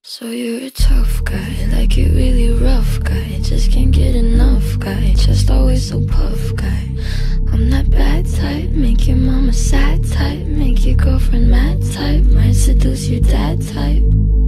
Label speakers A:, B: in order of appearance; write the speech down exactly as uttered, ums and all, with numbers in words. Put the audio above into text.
A: So you're a tough guy, like it really rough guy. Just can't get enough guy, just always so puff guy. I'm that bad type, make your mama sad type, make your girlfriend mad type, might seduce your dad type.